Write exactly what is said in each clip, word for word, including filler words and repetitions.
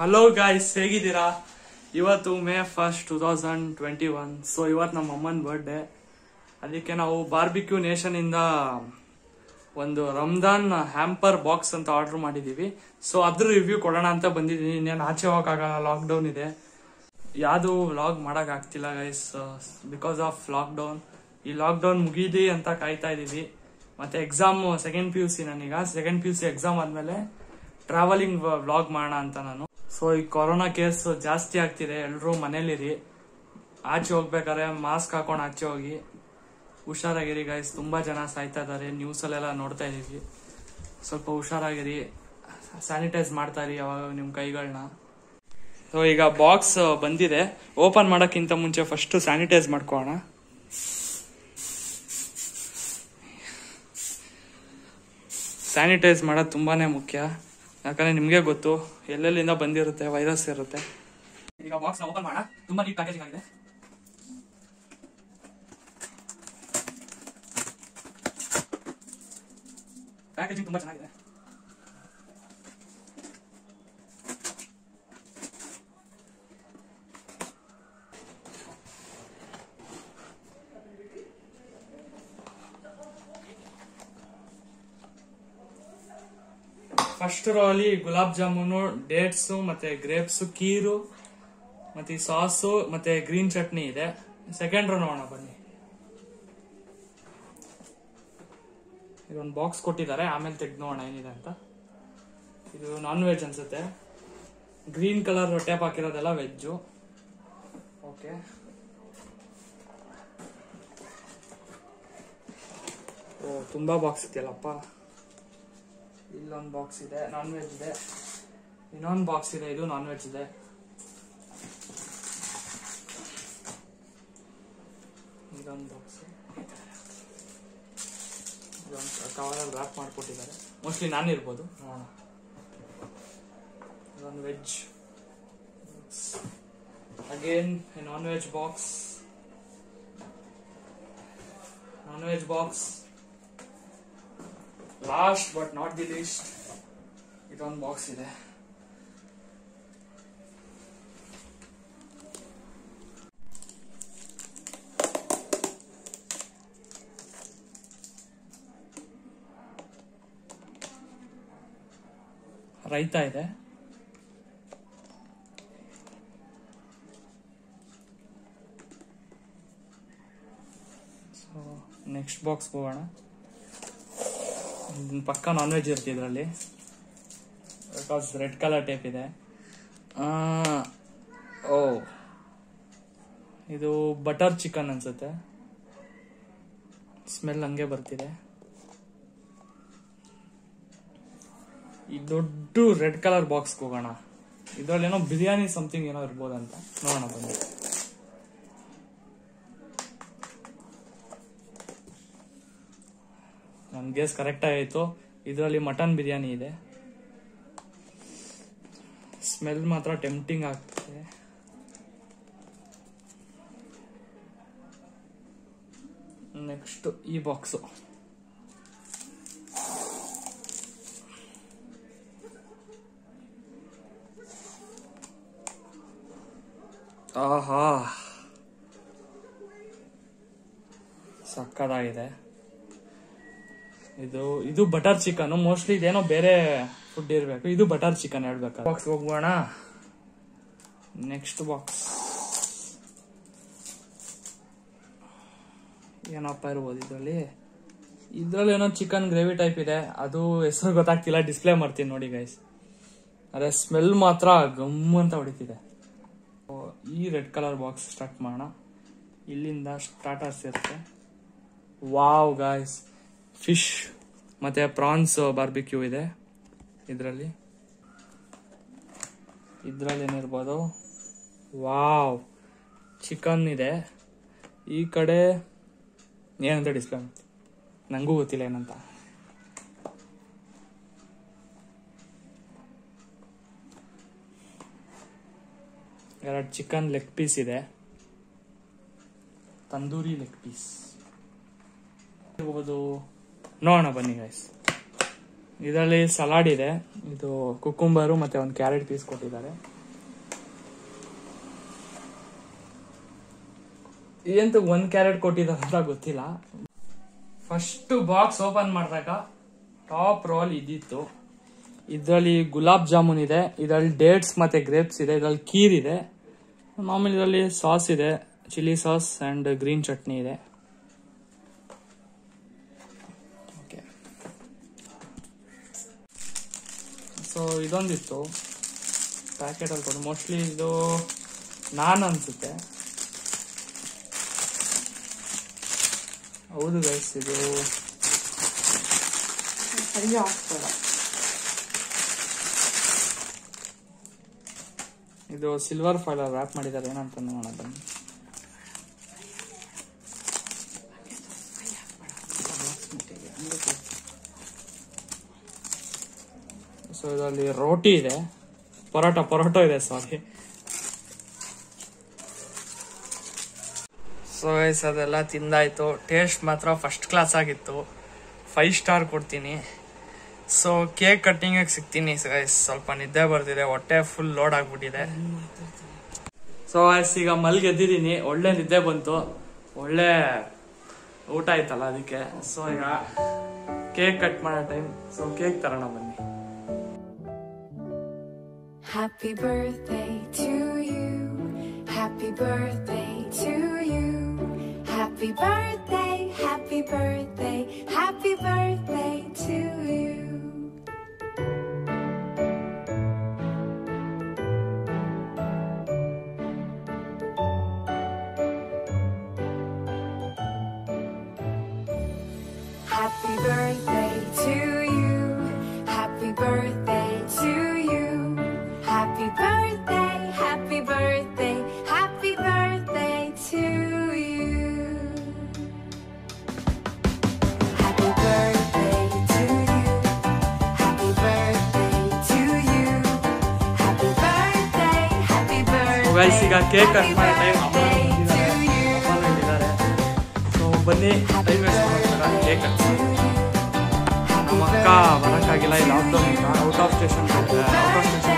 Hello guys, ಹೇಗಿದ್ದೀರಾ? ಇವತ್ತು May first two thousand twenty one. So ಇವತ್ತು ನಮ್ಮ ಅಮ್ಮನ ಬರ್ಡೇ. ಅದಕ್ಕೆ ನಾವು ಬಾರ್ಬಿಕ್ಯೂ ನೇಷನ್ ಇಂದ ಒಂದು ರಂಜಾನ್ ಹ್ಯಾಂಪರ್ ಬಾಕ್ಸ್ ಅಂತ ಆರ್ಡರ್ ಮಾಡಿದೀವಿ. ಸೊ ಅದ್ರ ರಿವ್ಯೂ ಕೊಡೋಣ ಅಂತ ಬಂದಿದ್ದೀನಿ. ಇನ್ನೇನು ಆಚೆ ಹೋಗಕ್ಕಾಗಲ್ಲ, ಲಾಕ್ ಡೌನ್ ಇದೆ. ಯಾವುದು ವ್ಲಾಗ್ ಮಾಡಕ್ ಆಗ್ತಿಲ್ಲ guys, because of lockdown. ಈ ಲಾಕ್ ಡೌನ್ ಮುಗೀದಿ ಅಂತ ಕಾಯ್ತಾ ಇದೀವಿ. ಮತ್ತೆ exam second P U C ನಾನೀಗ second P U C exam ಆದ್ಮೇಲೆ ಟ್ರಾವೆಲಿಂಗ್ ವ್ಲಾಗ್ ಮಾಡೋಣ ಅಂತ ನಾನು. ಸೊ ಈ ಕೊರೋನಾ ಕೇಸ್ ಜಾಸ್ತಿ ಆಗ್ತಿದೆ, ಎಲ್ರೂ ಮನೇಲಿರಿ. ಆಚೆ ಹೋಗ್ಬೇಕಾದ್ರೆ ಮಾಸ್ಕ್ ಹಾಕೊಂಡು ಆಚೆ ಹೋಗಿ, ಹುಷಾರಾಗಿರಿ ಗೈಸ್. ತುಂಬಾ ಜನ ಸಾಯ್ತಾ ಇದಾರೆ, ನ್ಯೂಸ್ ಅಲ್ಲೆಲ್ಲ ನೋಡ್ತಾ ಇದೀವಿ. ಸ್ವಲ್ಪ ಹುಷಾರಾಗಿರಿ, ಸ್ಯಾನಿಟೈಸ್ ಮಾಡ್ತಾ ಇರಿ ಯಾವಾಗ ನಿಮ್ ಕೈಗಳನ್ನ. ಸೊ ಈಗ ಬಾಕ್ಸ್ ಬಂದಿದೆ. ಓಪನ್ ಮಾಡಕ್ಕಿಂತ ಮುಂಚೆ ಫಸ್ಟ್ ಸ್ಯಾನಿಟೈಸ್ ಮಾಡ್ಕೋಣ. ಸ್ಯಾನಿಟೈಸ್ ಮಾಡೋದು ತುಂಬಾನೇ ಮುಖ್ಯ, ಯಾಕಂದ್ರೆ ನಿಮ್ಗೆ ಗೊತ್ತು ಎಲ್ಲೆಲ್ಲಿಂದ ಬಂದಿರುತ್ತೆ, ವೈರಸ್ ಇರುತ್ತೆ. ಈಗ ಬಾಕ್ಸ್ ಓಪನ್ ಮಾಡೋಣ. ತುಂಬಾ ನೀಟ್ ಪ್ಯಾಕೇಜಿಂಗ್ ಆಗಿದೆ. ಪ್ಯಾಕೇಜಿಂಗ್ ತುಂಬಾ ಚೆನ್ನಾಗಿದೆ. ಫಸ್ಟ್ ರೋ ಅಲ್ಲಿ ಗುಲಾಬ್ ಜಾಮೂನು, ಡೇಟ್ಸ್ ಮತ್ತೆ ಗ್ರೇಪ್ಸ್, ಕೀರು ಮತ್ತೆ ಸಾಸು ಮತ್ತೆ ಗ್ರೀನ್ ಚಟ್ನಿ ಇದೆ. ಸೆಕೆಂಡ್ ರೋ ನೋಡೋಣ ಬನ್ನಿ. ಇದೊಂದು ಬಾಕ್ಸ್ ಕೊಟ್ಟಿದ್ದಾರೆ, ಆಮೇಲೆ ತೆಗ್ದು ನೋಡೋಣ ಏನಿದೆ ಅಂತ. ಇದು ನಾನ್ ವೆಜ್ ಅನ್ಸುತ್ತೆ. ಗ್ರೀನ್ ಕಲರ್ ಟೇಪ್ ಹಾಕಿರೋದೆಲ್ಲ ವೆಜ್ಜು. ಓಕೆ, ಓ ತುಂಬಾ ಬಾಕ್ಸ್ ಇದೆಯಲ್ಲಪ್ಪ. ಇಲ್ಲೊಂದು ಬಾಕ್ಸ್ ಇದೆ, ನಾನ್ ವೆಜ್ ಇದೆ. ಇನ್ನೊಂದು ಬಾಕ್ಸ್ ಇದೆ, ಇದು ನಾನ್ ವೆಜ್ ಇದೆ. ಇದೊಂದು ಬಾಕ್ಸ್ ಕವರಲ್ಲಿ ರ್ಯಾಪ್ ಮಾಡಿಕೊಟ್ಟಿದ್ದಾರೆ. ಮೋಸ್ಟ್ಲಿ ನಾನು ಇರ್ಬೋದು, ನೋಡೋಣ. ಇದೊಂದು veg, again non veg box. Non veg box. Last but not the least ಇದೊಂದು ಬಾಕ್ಸ್ ಇದೆ. ರೈತಾ ಇದೆ. ಸೊ ನೆಕ್ಸ್ಟ್ ಬಾಕ್ಸ್ ಹೋಗೋಣ. ಪಕ್ಕ ನಾನ್ ವೆಜ್ ಇರುತ್ತೆ ಇದರಲ್ಲಿ, ಬಿಕಾಸ್ ರೆಡ್ ಕಲರ್ ಟೇಪ್ ಇದೆ. ಓ ಇದು ಬಟರ್ ಚಿಕನ್ ಅನ್ಸುತ್ತೆ, ಸ್ಮೆಲ್ ಹಂಗೆ ಬರ್ತಿದೆ. ಈ ದೊಡ್ಡ ರೆಡ್ ಕಲರ್ ಬಾಕ್ಸ್ ಹೋಗೋಣ. ಇದ್ರಲ್ಲಿ ಏನೋ ಬಿರಿಯಾನಿ ಸಮಥಿಂಗ್ ಏನೋ ಇರ್ಬೋದಂತ ನೋಡೋಣ ಬನ್ನಿ. ನನ್ ಗೆಸ್ ಕರೆಕ್ಟ್ ಆಯ್ತು. ಇದರಲ್ಲಿ ಮಟನ್ ಬಿರಿಯಾನಿ ಇದೆ. ಸ್ಮೆಲ್ ಮಾತ್ರ ಟೆಂಪ್ಟಿಂಗ್ ಆಗ್ತಿದೆ. ನೆಕ್ಸ್ಟ್ ಈ ಬಾಕ್ಸ್. ಆಹಾ, ಸಕ್ಕತ್ತಾಗಿದೆ. ಇದು ಇದು ಬಟರ್ ಚಿಕನ್. ಮೋಸ್ಟ್ಲಿ ಇದೇನೋ ಬೇರೆ ಫುಡ್ ಇರಬೇಕು. ಇದು ಬಟರ್ ಚಿಕನ್ ಹೇಳ್ಬೇಕು. ಬಾಕ್ಸ್ ಹೋಗೋಣ. ನೆಕ್ಸ್ಟ್ ಬಾಕ್ಸ್ ಏನಪ್ಪ ಇರ್ಬೋದು ಇದರಲ್ಲಿ. ಇದ್ರಲ್ಲಿ ಏನೋ ಚಿಕನ್ ಗ್ರೇವಿ ಟೈಪ್ ಇದೆ, ಅದು ಹೆಸರು ಗೊತ್ತಾಗ್ತಿಲ್ಲ. ಡಿಸ್ಪ್ಲೇ ಮಾಡ್ತೀನಿ ನೋಡಿ ಗೈಸ್. ಅದೇ ಸ್ಮೆಲ್ ಮಾತ್ರ ಗಮ್ ಅಂತ ಹೊಡಿತಿದೆ. ಈ ರೆಡ್ ಕಲರ್ ಬಾಕ್ಸ್ ಸ್ಟಾರ್ಟ್ ಮಾಡೋಣ. ಇಲ್ಲಿಂದ ಸ್ಟಾರ್ಟರ್ಸ್ ಇರುತ್ತೆ. ವಾವ್ ಗಾಯ್ಸ್, ಫಿಶ್ ಮತ್ತೆ ಪ್ರಾನ್ಸ್ ಬಾರ್ಬಿಕ್ಯೂ ಇದೆ ಇದರಲ್ಲಿ. ಇದ್ರಲ್ಲಿ ಏನಿರ್ಬೋದು? ವಾವ್, ಚಿಕನ್ ಇದೆ. ಈ ಕಡೆ ಏನಂತ ಡಿಸ್ಪ್ಲೇ ಮಾಡ್ತೀನಿ, ನಂಗೂ ಗೊತ್ತಿಲ್ಲ ಏನಂತ. ಎರಡು ಚಿಕನ್ ಲೆಗ್ ಪೀಸ್ ಇದೆ, ತಂದೂರಿ ಲೆಗ್ ಪೀಸ್ ಇರ್ಬೋದು. ನೋಡೋಣ ಬನ್ನಿ ಗೈಸ್. ಇದರಲ್ಲಿ ಸಲಾಡ್ ಇದೆ, ಇದು ಕುಕುಂಬರು ಮತ್ತೆ ಒಂದು ಕ್ಯಾರೆಟ್ ಪೀಸ್ ಕೊಟ್ಟಿದ್ದಾರೆ. ಇದಂತೂ ಒಂದ್ ಕ್ಯಾರೆಟ್ ಕೊಟ್ಟಿದ್ದಾರೆ ಅಂತ ಗೊತ್ತಿಲ್ಲ. ಫಸ್ಟ್ ಬಾಕ್ಸ್ ಓಪನ್ ಮಾಡಿದಾಗ ಟಾಪ್ ರೋಲ್ ಇದಿತ್ತು. ಇದರಲ್ಲಿ ಗುಲಾಬ್ ಜಾಮೂನ್ ಇದೆ, ಇದರಲ್ಲಿ ಡೇಟ್ಸ್ ಮತ್ತೆ ಗ್ರೇಪ್ಸ್ ಇದೆ, ಇದರಲ್ಲಿ ಕೀರ್ ಇದೆ, ಮಾಮೂಲಿ ಇದರಲ್ಲಿ ಸಾಸ್ ಇದೆ, chilli sauce and green chutney ಇದೆ. ಸೊ ಇದೊಂದಿತ್ತು ಪ್ಯಾಕೆಟ್ ಅಲ್ಲಿ ಕೊಡು. ಮೋಸ್ಟ್ಲಿ ಇದು ನಾನ್ ಅನ್ಸುತ್ತೆ. ಹೌದು ಗೈಸ್, ಇದು ಸರಿ ಆಗ್ತದ. ಇದು ಸಿಲ್ವರ್ ಫಾಯಿಲ್ ರ್ಯಾಪ್ ಮಾಡಿದ್ದಾರೆ, ಏನಂತ ನೋಡೋಣ ಬನ್ನಿ. ಸೊ ಇದರಲ್ಲಿ ರೋಟಿ ಇದೆ, ಪರೋಟ ಪರೋಟ ಇದೆ ಸಾರಿ. ಸೊ ಗೈಸ್ ಅದೆಲ್ಲ ತಿಂದಾಯ್ತು. ಟೇಸ್ಟ್ ಮಾತ್ರ ಫಸ್ಟ್ ಕ್ಲಾಸ್ ಆಗಿತ್ತು, ಫೈವ್ ಸ್ಟಾರ್ ಕೊಡ್ತೀನಿ. ಸೊ ಕೇಕ್ ಕಟ್ಟಿಂಗ್ ಸಿಗ್ತೀನಿ ಗೈಸ್. ಸ್ವಲ್ಪ ನಿದ್ದೆ ಬರ್ತಿದೆ, ಹೊಟ್ಟೆ ಫುಲ್ ಲೋಡ್ ಆಗ್ಬಿಟ್ಟಿದೆ. ಸೊ ಗೈಸ್ ಈಗ ಮಲ್ಗೆದ್ದಿದ್ದೀನಿ, ಒಳ್ಳೆ ನಿದ್ದೆ ಬಂತು, ಒಳ್ಳೆ ಊಟ ಆಯ್ತಲ್ಲ ಅದಕ್ಕೆ. ಸೊ ಈಗ ಕೇಕ್ ಕಟ್ ಮಾಡೋ ಟೈಮ್. ಸೊ ಕೇಕ್ ತರೋಣ ಬನ್ನಿ. Happy birthday to you, happy birthday to you, happy birthday, happy birthday, happy birthday to you. Happy birthday to you, happy birthday to you, happy birthday, happy birthday, happy birthday to you. Happy birthday to you, happy birthday to you, happy birthday, happy birthday. So guys ಈಗ cake cut ಮಾಡೋ time. ಅಪ್ಪ ಇದ್ದಾರೆ. So ಬನ್ನಿ, time waste ಮಾಡ್ತಾರೆ cake cut ಮಾಡಿ. ನಮ್ಮ ಅಕ್ಕ ಬರೋಕ್ಕಾಗಿಲ್ಲ, ಈ ಲಾಕ್ಡೌನ್ ಇಂದ out of station out of station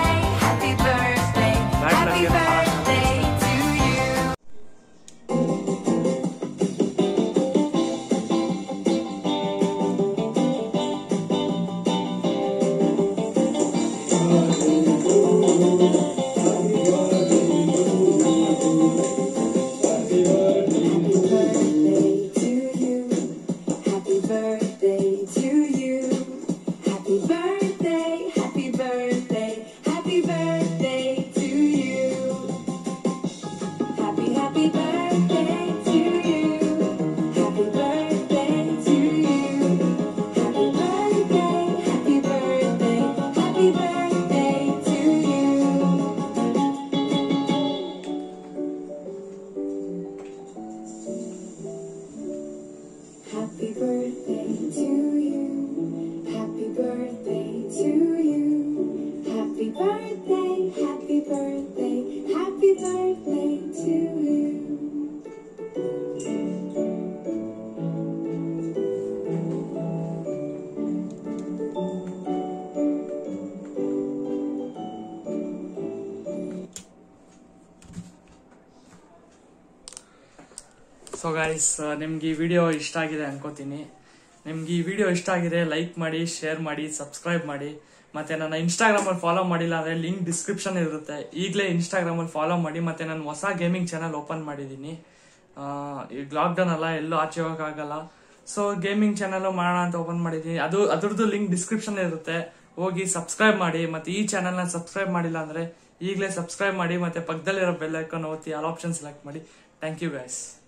Happy birthday to you, happy birthday to you, happy birthday, happy birthday, happy birthday to you. So guys ನಿಮ್ಗೆ ಈ ವಿಡಿಯೋ ಇಷ್ಟ ಆಗಿದೆ ಅನ್ಕೋತೀನಿ. ನಿಮ್ಗೆ ಈ ವಿಡಿಯೋ ಇಷ್ಟ ಆಗಿದೆ ಲೈಕ್ ಮಾಡಿ, ಶೇರ್ ಮಾಡಿ, ಸಬ್ಸ್ಕ್ರೈಬ್ ಮಾಡಿ. ಮತ್ತೆ ನನ್ನ ಇನ್ಸ್ಟಾಗ್ರಾಮ್ ಅಲ್ಲಿ ಫಾಲೋ ಮಾಡಿಲ್ಲ ಅಂದ್ರೆ ಲಿಂಕ್ ಡಿಸ್ಕ್ರಿಪ್ಷನ್ ಇರುತ್ತೆ, ಈಗಲೇ ಇನ್ಸ್ಟಾಗ್ರಾಮ್ ಅಲ್ಲಿ ಫಾಲೋ ಮಾಡಿ. ಮತ್ತೆ ನಾನು ಹೊಸ ಗೇಮಿಂಗ್ ಚಾನಲ್ ಓಪನ್ ಮಾಡಿದ್ದೀನಿ. ಈಗ ಲಾಕ್ಡೌನ್ ಅಲ್ಲ, ಎಲ್ಲೂ ಆಚೆ ಹೋಗಕ್ಕಾಗಲ್ಲ. ಸೊ ಗೇಮಿಂಗ್ ಚಾನಲ್ ಮಾಡೋಣ ಅಂತ ಓಪನ್ ಮಾಡಿದ್ದೀನಿ. ಅದು ಅದ್ರದ್ದು ಲಿಂಕ್ ಡಿಸ್ಕ್ರಿಪ್ಷನ್ ಇರುತ್ತೆ, ಹೋಗಿ ಸಬ್ಸ್ಕ್ರೈಬ್ ಮಾಡಿ. ಮತ್ತೆ ಈ ಚಾನಲ್ ನ ಸಬ್ಸ್ಕ್ರೈಬ್ ಮಾಡಿಲ್ಲ ಅಂದ್ರೆ ಈಗಲೇ ಸಬ್ಸ್ಕ್ರೈಬ್ ಮಾಡಿ. ಮತ್ತೆ ಪಕ್ಕದಲ್ಲಿರೋ ಬೆಲ್ ಐಕಾನ್ ಒತ್ತಿ ಆಲ್ ಆಪ್ಷನ್ ಸೆಲೆಕ್ಟ್ ಮಾಡಿ. Thank you guys.